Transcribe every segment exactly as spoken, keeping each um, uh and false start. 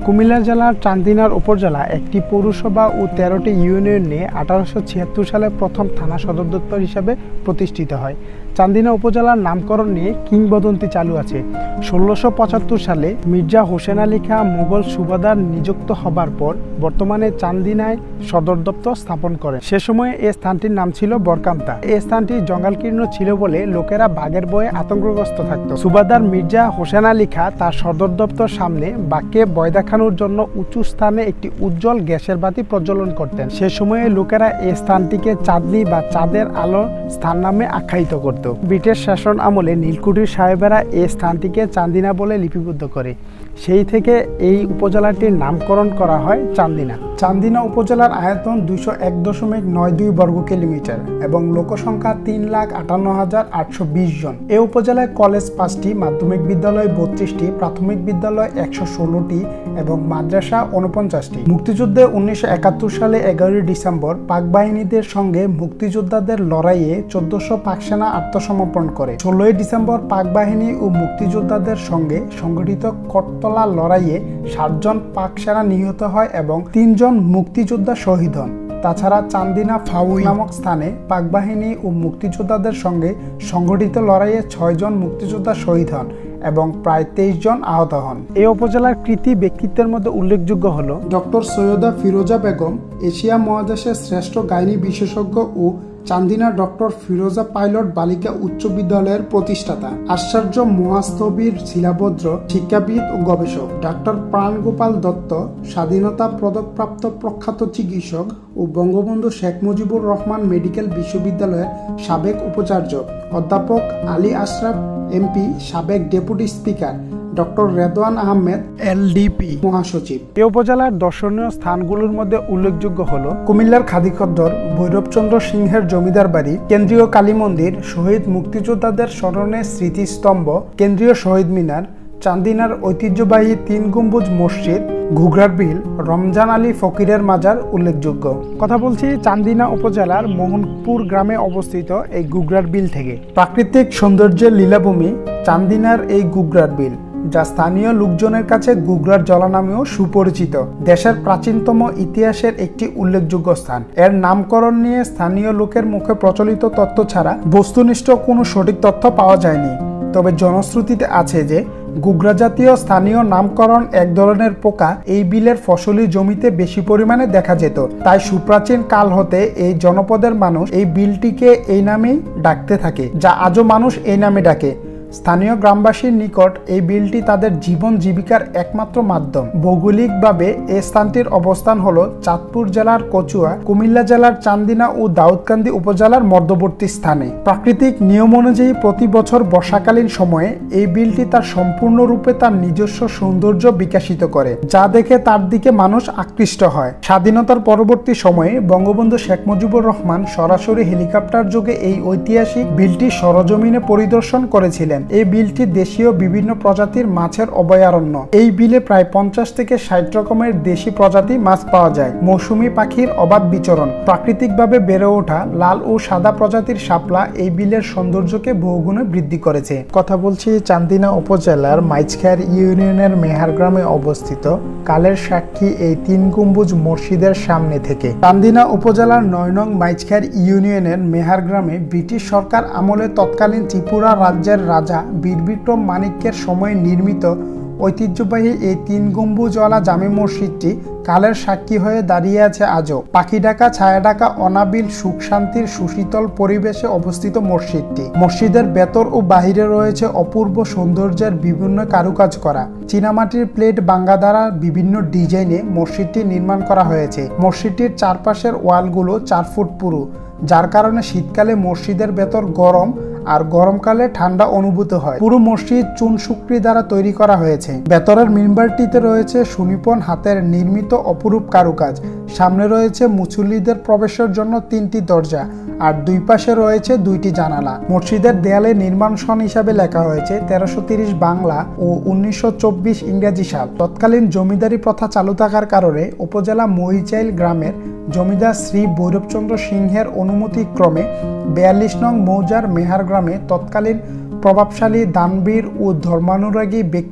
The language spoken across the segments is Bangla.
কুমিল্লা জেলার চান্দিনার উপজেলা একটি পৌরসভা ও তেরোটি ইউনিয়ন নিয়ে আঠারোশো ছিয়াত্তর সালে প্রথম থানা সদর দপ্তর হিসাবে প্রতিষ্ঠিত হয়। চান্দিনা উপজেলার নামকরণ নিয়ে কিংবদন্তি চালু আছে। ষোলোশো পঁচাত্তর সালে মির্জা হোসেন আলী খাঁ মুঘল সুবাদার নিযুক্ত হবার পর বর্তমানে চান্দিনায় সদর দপ্তর স্থাপন করেন। সে সময়ে এই স্থানটির নাম ছিল বরকামতা। এই স্থানটি জঙ্গলকীর্ণ ছিল বলে লোকেরা বাঘের ভয়ে আতঙ্কগ্রস্ত থাকত। সুবাদার মির্জা হোসেন আলী খাঁ তার সদর দপ্তর সামনে বাঘকে ভয় দেখানোর জন্য উঁচু স্থানে একটি উজ্জ্বল গ্যাসের বাতি প্রজ্বলন করতেন। সে সময়ে লোকেরা এই স্থানটিকে চাঁদনি বা চাঁদের আলোর স্থান নামে আখ্যায়িত করত। ব্রিটিশ শাসন আমলে নীলকুঠির সাহেবেরা এই স্থানটিকে চান্দিনা বলে লিপিবদ্ধ করে। সেই থেকে এই উপজেলাটির নামকরণ করা হয় চান্দিনা। চান্দিনা উপজেলার আয়তন দুইশো এক দশমিক নয় দুই বর্গ কিলোমিটার এবং লোকসংখ্যা তিন লাখ আটান্ন হাজার আটশো বিশ জন। এই উপজেলায় কলেজ পাঁচটি, মাধ্যমিক বিদ্যালয় বত্রিশটি, প্রাথমিক বিদ্যালয় একশো ষোলোটি এবং মাদ্রাসা উনপঞ্চাশটি। মুক্তিযুদ্ধে উনিশশো একাত্তর সালে এগারোই ডিসেম্বর পাক বাহিনীদের সঙ্গে মুক্তিযোদ্ধাদের লড়াইয়ে চোদ্দশো পাক সেনা আত্মসমর্পণ করে। ষোলোই ডিসেম্বর পাক বাহিনী ও মুক্তিযোদ্ধাদের সঙ্গে সংগঠিত কটতলা লড়াইয়ে সাতজন পাক সেনা নিহত হয় এবং তিনজন মুক্তিযোদ্ধা শহীদ হন। তাছাড়া চান্দিনা ফাউই নামক স্থানে পাক বাহিনী ও মুক্তিযোদ্ধাদের সঙ্গে সংগঠিত লড়াইয়ে ছয়জন মুক্তিযোদ্ধা শহীদ হন এবং প্রায় তেইশ জন আহত হন। এই উপজেলার কৃতি ব্যক্তিত্বের মধ্যে উল্লেখযোগ্য হল ডক্টর সৈয়দা ফিরোজা বেগম, এশিয়া মহাদেশের শ্রেষ্ঠ গাইনী বিশেষজ্ঞ ও চান্দিনা ডক্টর ফিরোজা পাইলট বালিকা উচ্চ বিদ্যালয়ের প্রতিষ্ঠাতা, আশ্চর্য মহাস্থবির শিলাভদ্র শিক্ষাবিদ ও গবেষক ডাক্তার প্রাণগোপাল দত্ত, স্বাধীনতা পদকপ্রাপ্ত প্রখ্যাত চিকিৎসক ও বঙ্গবন্ধু শেখ মুজিবুর রহমান মেডিকেল বিশ্ববিদ্যালয়ের সাবেক উপাচার্য অধ্যাপক আলী আশরাফ এমপি, সাবেক deputy speaker doctor Redwan Ahmed LDP মহাসচিব। এই উপজেলার দর্শনীয় স্থানগুলোর মধ্যে উল্লেখযোগ্য হল কুমিল্লার খাদিখদ্দর, ভৈরবচন্দ্র সিংহের জমিদার বাড়ি, কেন্দ্রীয় কালী মন্দির, শহীদ মুক্তিযোদ্ধাদের স্মরণে স্মৃতিস্তম্ভ, কেন্দ্রীয় শহীদ মিনার, চান্দিনার ঐতিহ্যবাহী তিন গম্বুজ মসজিদ, ঘুঘরার বিল, রমজান আলী ফকিরের মাজার উল্লেখযোগ্য। কথা বলছি চান্দিনা উপজেলার মোহনপুর গ্রামে অবস্থিত এই ঘুঘরার বিল থেকে। প্রাকৃতিক সৌন্দর্যের লীলাভূমি চান্দিনার এই ঘুঘরার বিল, যা স্থানীয় লোকজনের কাছে ঘুঘরার জলা নামেও সুপরিচিত, দেশের প্রাচীনতম ইতিহাসের একটি উল্লেখযোগ্য স্থান। এর নামকরণ নিয়ে স্থানীয় লোকের মুখে প্রচলিত তথ্য ছাড়া বস্তুনিষ্ঠ কোনো সঠিক তথ্য পাওয়া যায়নি। তবে জনশ্রুতিতে আছে যে ঘুঘরা জাতীয় স্থানীয় নামকরণ এক ধরনের পোকা এই বিলের ফসলি জমিতে বেশি পরিমাণে দেখা যেত। তাই সুপ্রাচীন কাল হতে এই জনপদের মানুষ এই বিলটিকে এই নামেই ডাকতে থাকে, যা আজও মানুষ এই নামে ডাকে। স্থানীয় গ্রামবাসীর নিকট এই বিলটি তাদের জীবন জীবিকার একমাত্র মাধ্যম। ভৌগোলিকভাবে এই স্থানটির অবস্থান হল চাঁদপুর জেলার কচুয়া, কুমিল্লা জেলার চান্দিনা ও দাউদকান্দি উপজেলার মধ্যবর্তী স্থানে। প্রাকৃতিক নিয়ম অনুযায়ী প্রতি বছর বর্ষাকালীন সময়ে এই বিলটি তার সম্পূর্ণরূপে তার নিজস্ব সৌন্দর্য বিকশিত করে, যা দেখে তার দিকে মানুষ আকৃষ্ট হয়। স্বাধীনতার পরবর্তী সময়ে বঙ্গবন্ধু শেখ মুজিবুর রহমান সরাসরি হেলিকপ্টার যোগে এই ঐতিহাসিক বিলটি সরজমিনে পরিদর্শন করেছিলেন। এই বিলটি দেশীয় বিভিন্ন প্রজাতির মাছের অভয়ারণ্য। এই বিলে প্রায় পঞ্চাশ থেকে ষাট রকমের দেশি প্রজাতি মাছ পাওয়া যায়। মৌসুমী পাখির অবাধ বিচরণ, প্রাকৃতিকভাবে বেড়ে ওঠা লাল ও সাদা প্রজাতির শাপলা এই বিলের সৌন্দর্যকে বহুগুণে বৃদ্ধি করেছে। কথা বলছি চান্দিনা উপজেলার মাইজখার ইউনিয়নের মেহার গ্রামে অবস্থিত কালের সাক্ষী এই তিন গম্বুজ মসজিদের সামনে থেকে। চান্দিনা উপজেলার নয় নং মাইজখার ইউনিয়নের মেহার গ্রামে ব্রিটিশ সরকার আমলে তৎকালীন ত্রিপুরা রাজ্যের রাজা বীর বিক্রম মানিক্যের সময়ে নির্মিত ঐতিহ্যবাহী এই তিন গম্বুজওয়ালা জামে মসজিদটি কালের সাক্ষী হয়ে দাঁড়িয়ে আছে আজও। পাখি ডাকা, ছায়া ডাকা, অনাবিল সুখ শান্তির সুশীতল পরিবেশে অবস্থিত মসজিদটি। মসজিদের ভেতর ও বাহিরে রয়েছে অপূর্ব সৌন্দর্যের বিভিন্ন কারুকাজ করা চীনামাটির প্লেট বাঙ্গা দ্বারা বিভিন্ন ডিজাইনে মসজিদটি নির্মাণ করা হয়েছে। মসজিদটির চারপাশের ওয়ালগুলো চার ফুট পুরু, যার কারণে শীতকালে মসজিদের ভেতর গরম আর গরমকালে ঠান্ডা অনুভূত হয়। পুরো মসজিদ চুন শুকরি দ্বারা তৈরি করা হয়েছে। ভেতরের মিম্বারটিতে রয়েছে সুনিপুণ হাতের নির্মিত অপরূপ কারুকাজ। সামনে রয়েছে মুসল্লিদের প্রবেশের জন্য তিনটি দরজা আর দুই পাশে রয়েছে দুইটি জানালা। মসজিদের দেয়ালে নির্মাণ সন হিসাবে লেখা হয়েছে তেরোশো তিরিশ বাংলা ও উনিশশো চব্বিশ ইংরেজি সাল। তৎকালীন জমিদারি প্রথা চালু থাকার কারণে উপজেলা মহিচাইল গ্রামের জমিদার শ্রী ভৈরবচন্দ্র সিংহের অনুমতিক্রমে বিয়াল্লিশ নং মৌজার মেহার গ্রামে তৎকালীন প্রভাবশালী দানবীর ও ধর্মানুরাগী ব্যক্তি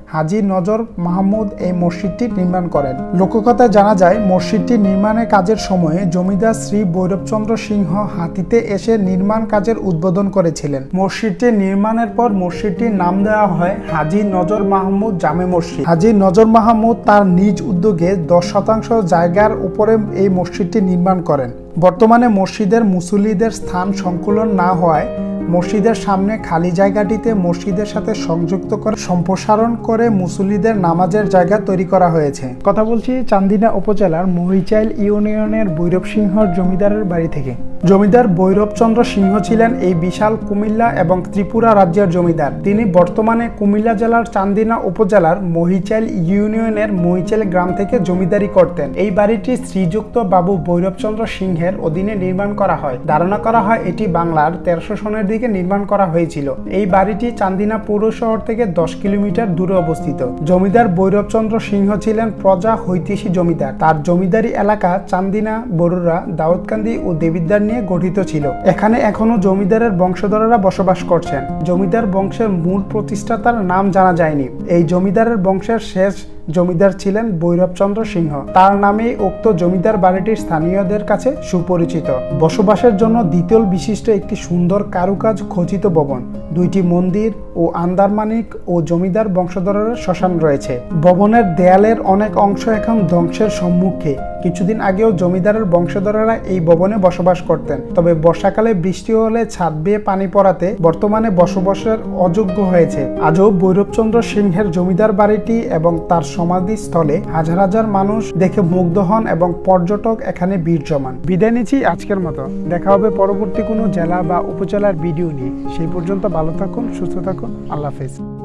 হাজী নজর মাহমুদ এই মসজিদটি নির্মাণ করেন। লোককথায় জানা যায় মসজিদটি নির্মাণের কাজের সময়ে জমিদার শ্রী ভৈরবচন্দ্র সিংহ হাতিতে এসে নির্মাণ কাজের উদ্বোধন করেছিলেন। মসজিদটি নির্মাণের পর মসজিদটির নাম দেওয়া হয় হাজী নজর মাহমুদ জামে মসজিদ। হাজী নজর মাহমুদ তার নিজ উদ্যোগে দশ শতাংশ জায়গার উপরে এই মসজিদটি নির্মাণ করেন। বর্তমানে মসজিদের মুসল্লিদের স্থান সংকুলন না হওয়ায় মসজিদের সামনে খালি জায়গাটিতে মসজিদের সাথে সংযুক্ত করে সম্প্রসারণ করে মুসল্লিদের নামাজের জায়গা তৈরি করা হয়েছে। কথা বলছি চান্দিনা উপজেলার মহিচাইল ইউনিয়নের ভৈরব সিংহর জমিদারের বাড়ি থেকে। জমিদার ভৈরবচন্দ্র সিংহ ছিলেন এই বিশাল কুমিল্লা এবং ত্রিপুরা রাজ্যের জমিদার। তিনি বর্তমানে কুমিল্লা জেলার চান্দিনা উপজেলার মহিচাইল ইউনিয়নের মহিচাইল গ্রাম থেকে জমিদারি করতেন। এই বাড়িটি শ্রীযুক্ত বাবু ভৈরবচন্দ্র সিংহের অধীনে নির্মাণ করা হয়। ধারণা করা হয় এটি বাংলার তেরোশো সনের দিকে নির্মাণ করা হয়েছিল। এই বাড়িটি চান্দিনা পৌর শহর থেকে দশ কিলোমিটার দূরে অবস্থিত। জমিদার ভৈরবচন্দ্র সিংহ ছিলেন প্রজা হৈতেশী জমিদার। তার জমিদারি এলাকা চান্দিনা, বরুড়া, দাউদকান্দি ও দেবিদ্বার নিয়ে গঠিত ছিল। এখানে এখনো জমিদারের বংশধরেরা বসবাস করছেন। জমিদার বংশের মূল প্রতিষ্ঠাতার নাম জানা যায়নি। এই জমিদারের বংশের শেষ জমিদার ছিলেন ভৈরবচন্দ্র সিংহ। তার নামেই উক্ত জমিদার বাড়িটি স্থানীয়দের কাছে সুপরিচিত। বসবাসের জন্য দ্বিতল বিশিষ্ট একটি সুন্দর কারুকাজ খচিত ভবন, দুইটি মন্দির ও আন্দারমানিক ও জমিদার বংশধরের শ্মশান রয়েছে। ভবনের দেয়ালের অনেক অংশ এখন ধ্বংসের সম্মুখে। কিছুদিন আগেও জমিদারের বংশধরেরা এই ভবনে বসবাস করতেন, তবে বর্ষাকালে বৃষ্টি হলে ছাদ বেয়ে পানি পড়াতে বর্তমানে বসবাসের অযোগ্য হয়েছে। আজও ভৈরবচন্দ্র সিংহের জমিদার বাড়িটি এবং তার সমাধিস্থলে হাজার হাজার মানুষ দেখে মুগ্ধ হন এবং পর্যটক এখানে ভিড় জমান। বিদায় নিচ্ছি আজকের মতো। দেখা হবে পরবর্তী কোনো জেলা বা উপজেলার ভিডিও নিয়ে। সেই পর্যন্ত ভালো থাকুন, সুস্থ থাকুন। আল্লাহ হাফেজ।